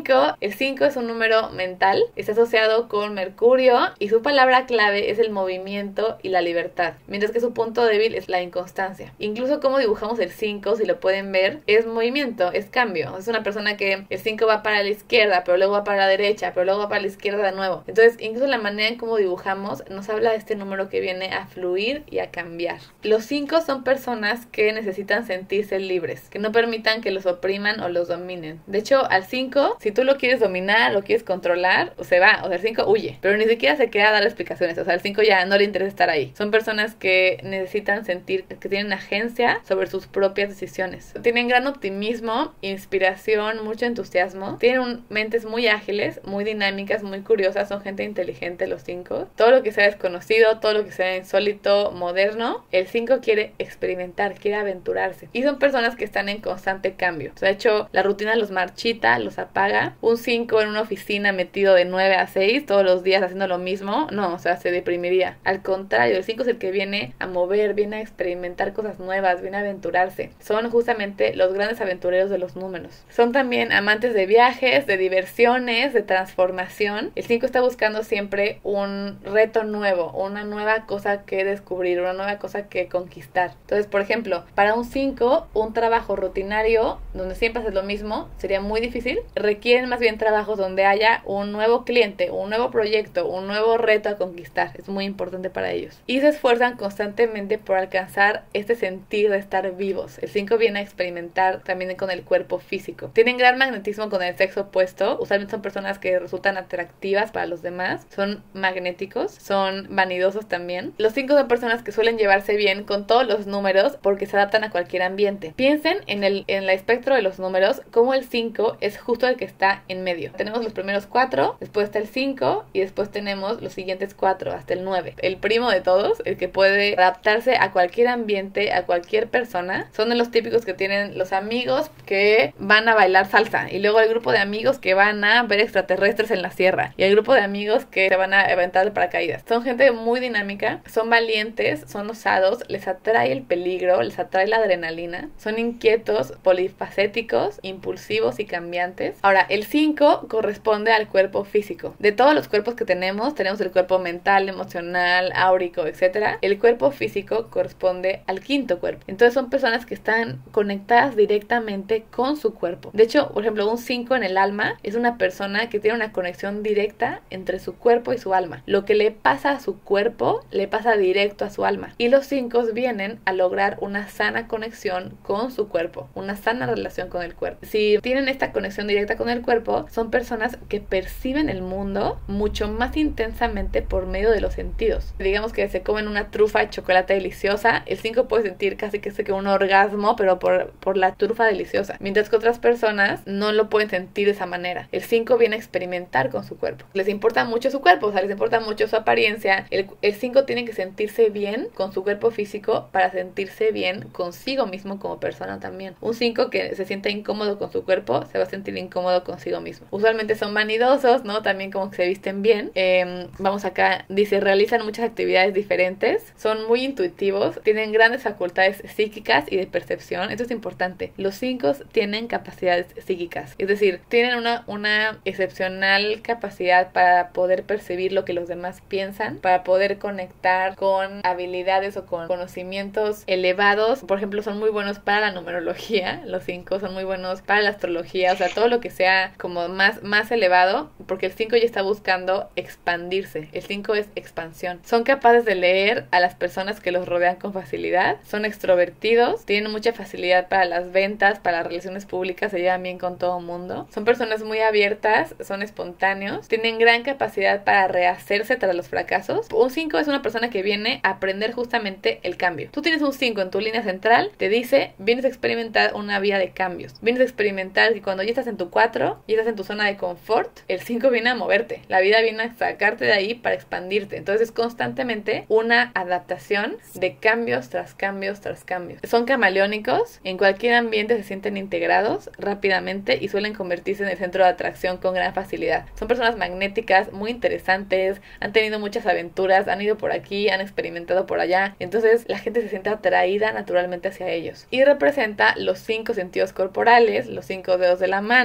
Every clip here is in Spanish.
el 5 es un número mental, está asociado con Mercurio y su palabra clave es el movimiento y la libertad, mientras que su punto débil es la inconstancia. Incluso como dibujamos el 5, si lo pueden ver, es movimiento, es cambio. Es una persona que el 5 va para la izquierda, pero luego va para la derecha, pero luego va para la izquierda de nuevo. Entonces, incluso la manera en cómo dibujamos nos habla de este número que viene a fluir y a cambiar. Los 5 son personas que necesitan sentirse libres, que no permitan que los opriman o los dominen. De hecho, al 5, si tú lo quieres dominar, lo quieres controlar, se va. O sea, el 5 huye, pero ni siquiera se queda a dar explicaciones. O sea, al 5 ya no le interesa estar ahí. Son personas que necesitan sentir que tienen agencia sobre sus propias decisiones. Tienen gran optimismo, inspiración, mucho entusiasmo. Tienen mentes muy ágiles, muy dinámicas, muy curiosas. Son gente inteligente los 5. Todo lo que sea desconocido, todo lo que sea insólito, moderno, el 5 quiere experimentar, quiere aventurarse. Y son personas que están en constante cambio. O sea, de hecho, la rutina los marchita, los apaga. Un 5 en una oficina metido de 9 a 6 todos los días haciendo lo mismo, no, o sea, se deprimiría. Al contrario, el 5 es el que viene a mover, viene a experimentar cosas nuevas, viene a aventurarse. Son justamente los grandes aventureros de los números. Son también amantes de viajes, de diversiones, de transformación. El 5 está buscando siempre un reto nuevo, una nueva cosa que descubrir, una nueva cosa que conquistar. Entonces, por ejemplo, para un 5, un trabajo rutinario donde siempre haces lo mismo sería muy difícil. Requieren más bien trabajos donde haya un nuevo cliente, un nuevo proyecto, un nuevo reto a conquistar. Es muy importante para ellos. Y se esfuerzan constantemente por alcanzar este sentir de estar vivos. El 5 viene a experimentar también con el cuerpo físico. Tienen gran magnetismo con el sexo opuesto. Usualmente son personas que resultan atractivas para los demás. Son magnéticos, son vanidosos también. Los 5 son personas que suelen llevarse bien con todos los números porque se adaptan a cualquier ambiente. Piensen en el espectro de los números, como el 5 es justo el que está en medio. Tenemos los primeros 4, después está el 5 y después tenemos los siguientes 4 hasta el 9. El primo de todos, el que puede adaptarse a cualquier ambiente, a cualquier persona, son de los típicos que tienen los amigos que van a bailar salsa y luego el grupo de amigos que van a ver extraterrestres en la sierra y el grupo de amigos que se van a aventar de paracaídas. Son gente muy dinámica, son valientes, son osados, les atrae el peligro, les atrae la adrenalina, son inquietos, polifacéticos, impulsivos y cambiantes. Ahora, el 5 corresponde al cuerpo físico. De todos los cuerpos que tenemos el cuerpo mental, emocional, áurico, etc. El cuerpo físico corresponde al quinto cuerpo. Entonces son personas que están conectadas directamente con su cuerpo. De hecho, por ejemplo, un 5 en el alma es una persona que tiene una conexión directa entre su cuerpo y su alma. Lo que le pasa a su cuerpo le pasa directo a su alma. Y los 5 vienen a lograr una sana conexión con su cuerpo, una sana relación con el cuerpo. Si tienen esta conexión directa con el cuerpo, son personas que perciben el mundo mucho más intensamente por medio de los sentidos. Digamos que se comen una trufa de chocolate deliciosa, el 5 puede sentir casi que un orgasmo, pero por la trufa deliciosa, mientras que otras personas no lo pueden sentir de esa manera. El 5 viene a experimentar con su cuerpo. Les importa mucho su cuerpo, o sea, les importa mucho su apariencia. El 5 tiene que sentirse bien con su cuerpo físico para sentirse bien consigo mismo como persona también. Un 5 que se sienta incómodo con su cuerpo se va a sentir incómodo consigo mismo. Usualmente son vanidosos, ¿no? También como que se visten bien. Vamos acá, dice, realizan muchas actividades diferentes, son muy intuitivos, tienen grandes facultades psíquicas y de percepción. Esto es importante. Los 5 tienen capacidades psíquicas, es decir, tienen una excepcional capacidad para poder percibir lo que los demás piensan, para poder conectar con habilidades o con conocimientos elevados. Por ejemplo, son muy buenos para la numerología. Los 5 son muy buenos para la astrología, o sea, todo lo que sea como más elevado, porque el 5 ya está buscando expandirse. El 5 es expansión. Son capaces de leer a las personas que los rodean con facilidad, son extrovertidos, tienen mucha facilidad para las ventas, para las relaciones públicas, se llevan bien con todo el mundo. Son personas muy abiertas, son espontáneos, tienen gran capacidad para rehacerse tras los fracasos. Un 5 es una persona que viene a aprender justamente el cambio. Tú tienes un 5 en tu línea central, te dice, vienes a experimentar una vida de cambios. Vienes a experimentar que cuando ya estás en tu 4 y estás en tu zona de confort, el 5 viene a moverte. La vida viene a sacarte de ahí para expandirte. Entonces es constantemente una adaptación de cambios tras cambios tras cambios. Son camaleónicos, en cualquier ambiente se sienten integrados rápidamente y suelen convertirse en el centro de atracción con gran facilidad. Son personas magnéticas, muy interesantes, han tenido muchas aventuras, han ido por aquí, han experimentado por allá. Entonces la gente se siente atraída naturalmente hacia ellos. Y representa los 5 sentidos corporales, los 5 dedos de la mano, las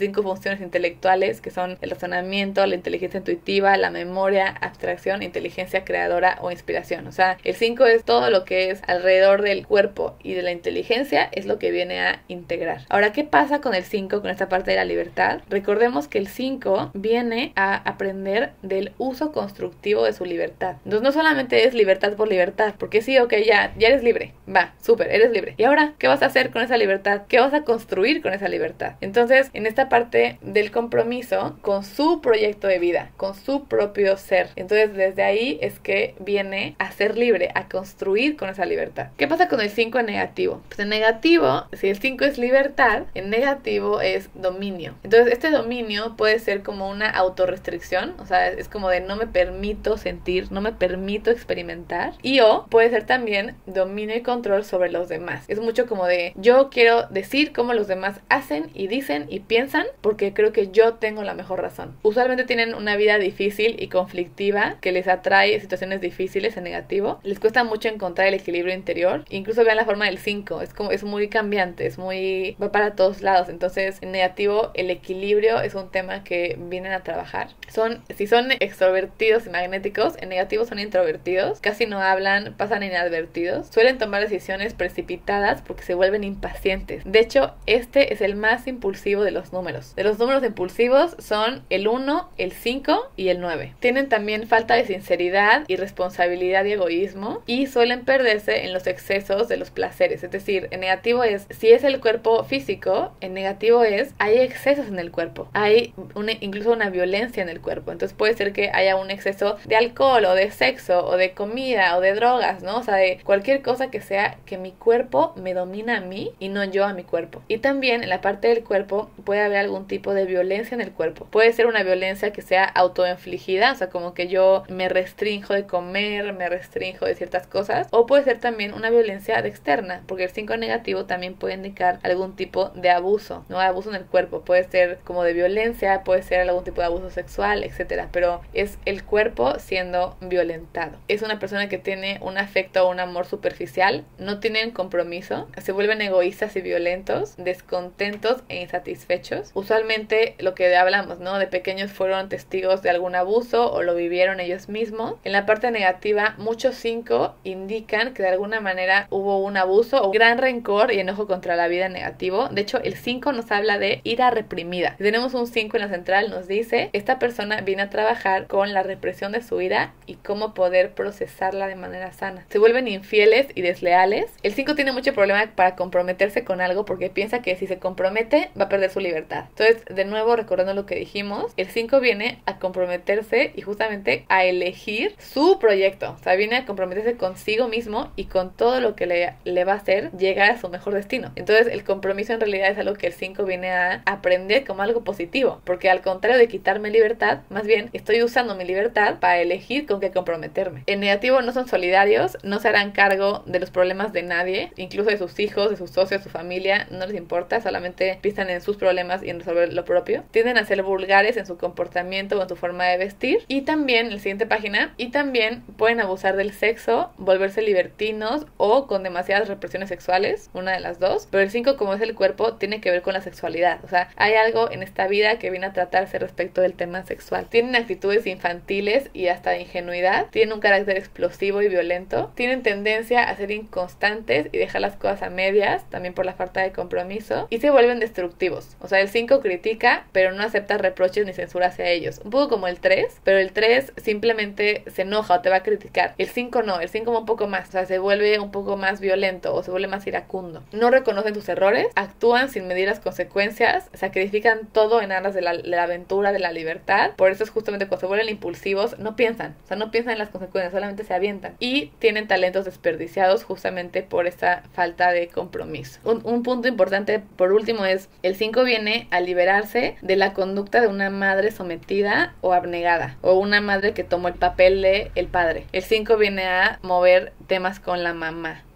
5 funciones intelectuales, que son el razonamiento, la inteligencia intuitiva, la memoria, abstracción, inteligencia creadora o inspiración. O sea, el 5 es todo lo que es alrededor del cuerpo y de la inteligencia, es lo que viene a integrar. Ahora, ¿qué pasa con el 5, con esta parte de la libertad? Recordemos que el 5 viene a aprender del uso constructivo de su libertad. Entonces no solamente es libertad por libertad, porque sí, ok, ya eres libre, va, súper, eres libre. ¿Y ahora qué vas a hacer con esa libertad? ¿Qué vas a construir con esa libertad? Entonces, en esta parte del compromiso con su proyecto de vida, con su propio ser. Entonces, desde ahí es que viene a ser libre, a construir con esa libertad. ¿Qué pasa con el 5 en negativo? Pues en negativo, si el 5 es libertad, en negativo es dominio. Entonces, este dominio puede ser como una autorrestricción, o sea, es como de no me permito sentir, no me permito experimentar, y o puede ser también dominio y control sobre los demás. Es mucho como de yo quiero decir cómo los demás hacen y dicen y piensan porque creo que yo tengo la mejor razón. Usualmente tienen una vida difícil y conflictiva que les atrae situaciones difíciles en negativo. Les cuesta mucho encontrar el equilibrio interior. Incluso vean la forma del 5, es muy cambiante, va para todos lados. Entonces, en negativo el equilibrio es un tema que vienen a trabajar. Si son extrovertidos y magnéticos, en negativo son introvertidos, casi no hablan, pasan inadvertidos, suelen tomar decisiones precipitadas porque se vuelven impacientes. De hecho, este es el más impulsivo de los números. De los números impulsivos son el 1, el 5 y el 9. Tienen también falta de sinceridad, irresponsabilidad y egoísmo, y suelen perderse en los excesos de los placeres. Es decir, en negativo si es el cuerpo físico, en negativo hay excesos en el cuerpo, hay incluso una violencia en el cuerpo. Entonces puede ser que haya un exceso de alcohol o de sexo o de comida o de drogas, ¿no? O sea, de cualquier cosa que sea que mi cuerpo me domina a mí y no yo a mi cuerpo. Y también en la parte del cuerpo puede haber algún tipo de violencia en el cuerpo. Puede ser una violencia que sea autoinfligida, o sea, como que yo me restrinjo de comer, me restrinjo de ciertas cosas, o puede ser también una violencia externa, porque el 5 negativo también puede indicar algún tipo de abuso, ¿no? Abuso en el cuerpo, puede ser como de violencia, puede ser algún tipo de abuso sexual, etcétera, pero es el cuerpo siendo violentado. Es una persona que tiene un afecto o un amor superficial, no tienen compromiso, se vuelven egoístas y violentos, descontentos e insatisfechos. Usualmente lo que hablamos, ¿no? De pequeños fueron testigos de algún abuso o lo vivieron ellos mismos. En la parte negativa, muchos 5 indican que de alguna manera hubo un abuso o gran rencor y enojo contra la vida en negativo. De hecho, el 5 nos habla de ira reprimida. Si tenemos un 5 en la central, nos dice, esta persona viene a trabajar con la represión de su ira y cómo poder procesarla de manera sana. Se vuelven infieles y desleales. El 5 tiene mucho problema para comprometerse con algo porque piensa que si se compromete va a perder su libertad. Entonces, de nuevo, recordando lo que dijimos, el 5 viene a comprometerse y justamente a elegir su proyecto. O sea, viene a comprometerse consigo mismo y con todo lo que le va a hacer llegar a su mejor destino. Entonces, el compromiso en realidad es algo que el 5 viene a aprender como algo positivo, porque al contrario de quitarme libertad, más bien estoy usando mi libertad para elegir con qué comprometerme. En negativo no son solidarios, no se harán cargo de los problemas de nadie, incluso de sus hijos, de sus socios, de su familia, no les importa, solamente piensan en sus problemas y en resolver lo propio. Tienden a ser vulgares en su comportamiento o en su forma de vestir. Y también, en la siguiente página, y también pueden abusar del sexo, volverse libertinos o con demasiadas represiones sexuales, una de las dos. Pero el 5, como es el cuerpo, tiene que ver con la sexualidad. O sea, hay algo en esta vida que viene a tratarse respecto del tema sexual. Tienen actitudes infantiles y hasta de ingenuidad. Tienen un carácter explosivo y violento. Tienen tendencia a ser inconstantes y dejar las cosas a medias, también por la falta de compromiso. Y se vuelven destructivos. O sea, el 5 critica, pero no acepta reproches ni censura hacia ellos. Un poco como el 3, pero el 3 simplemente se enoja o te va a criticar. El 5 no, el 5 va un poco más. O sea, se vuelve un poco más violento o se vuelve más iracundo. No reconocen sus errores, actúan sin medir las consecuencias, sacrifican todo en aras de la aventura, de la libertad. Por eso es justamente cuando se vuelven impulsivos, no piensan. O sea, no piensan en las consecuencias, solamente se avientan. Y tienen talentos desperdiciados justamente por esa falta de compromiso. Un punto importante, por último, es el 5 viene a liberarse de la conducta de una madre sometida o abnegada, o una madre que tomó el papel de el padre. El 5 viene a mover temas con la mamá.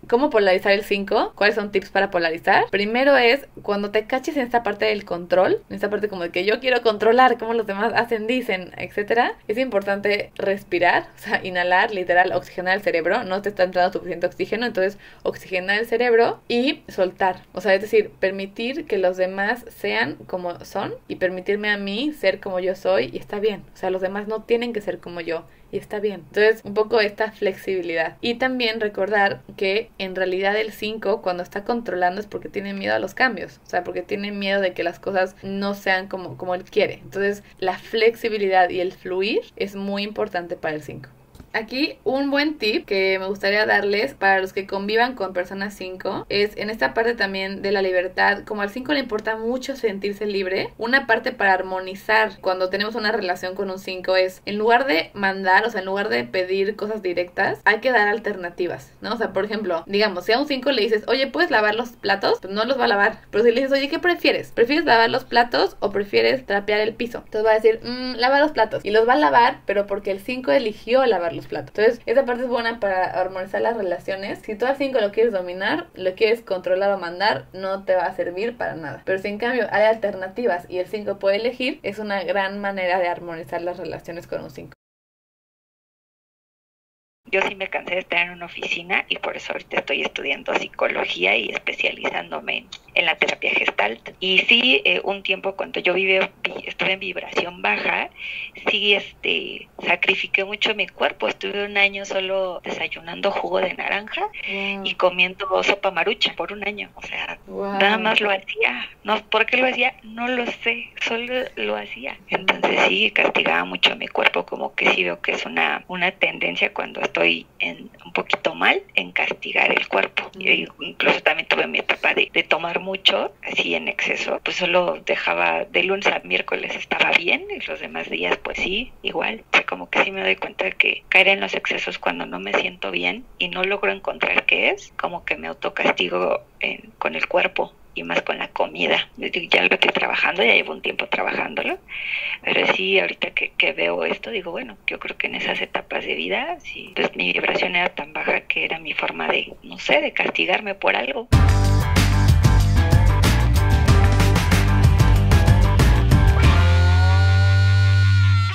¿Cómo polarizar el 5? ¿Cuáles son tips para polarizar? Primero es cuando te caches en esta parte del control, en esta parte como de que yo quiero controlar cómo los demás hacen, dicen, etcétera. Es importante respirar, o sea, inhalar, literal, oxigenar el cerebro. No te está entrando suficiente oxígeno, entonces oxigenar el cerebro y soltar. O sea, es decir, permitir que los demás sean como son y permitirme a mí ser como yo soy y está bien. O sea, los demás no tienen que ser como yo. Y está bien. Entonces, un poco esta flexibilidad. Y también recordar que en realidad el 5, cuando está controlando, es porque tiene miedo a los cambios. O sea, porque tiene miedo de que las cosas no sean como él quiere. Entonces, la flexibilidad y el fluir es muy importante para el 5. Aquí un buen tip que me gustaría darles para los que convivan con personas 5 es en esta parte también de la libertad. Como al 5 le importa mucho sentirse libre, una parte para armonizar cuando tenemos una relación con un 5 es, en lugar de mandar, o sea, en lugar de pedir cosas directas, hay que dar alternativas, ¿no? O sea, por ejemplo, digamos, si a un 5 le dices, oye, ¿puedes lavar los platos? Pues no los va a lavar. Pero si le dices, oye, ¿qué prefieres? ¿Prefieres lavar los platos o prefieres trapear el piso? Entonces va a decir, lava los platos. Y los va a lavar, pero porque el 5 eligió lavar los platos. Entonces, esa parte es buena para armonizar las relaciones. Si tú al 5 lo quieres dominar, lo quieres controlar o mandar, no te va a servir para nada. Pero si en cambio hay alternativas y el 5 puede elegir, es una gran manera de armonizar las relaciones con un 5. Yo sí me cansé de estar en una oficina y por eso ahorita estoy estudiando psicología y especializándome en la terapia Gestalt. Y sí, un tiempo cuando yo estuve en vibración baja, sí sacrifiqué mucho mi cuerpo. Estuve un año solo desayunando jugo de naranja y comiendo sopa marucha por un año. O sea, nada más lo hacía. No, ¿por qué lo hacía? No lo sé, solo lo hacía. Entonces sí, castigaba mucho a mi cuerpo, como que sí veo que es una tendencia cuando estoy un poquito mal en castigar el cuerpo. Y incluso también tuve mi etapa de tomar mucho, así en exceso, pues solo dejaba de lunes a miércoles estaba bien y los demás días pues sí, igual. O sea, como que sí me doy cuenta de que caer en los excesos cuando no me siento bien y no logro encontrar qué es, como que me autocastigo con el cuerpo y más con la comida. Ya lo estoy trabajando, ya llevo un tiempo trabajándolo, pero sí, ahorita que veo esto, digo, bueno, yo creo que en esas etapas de vida, sí, pues mi vibración era tan baja que era mi forma de, no sé, de castigarme por algo.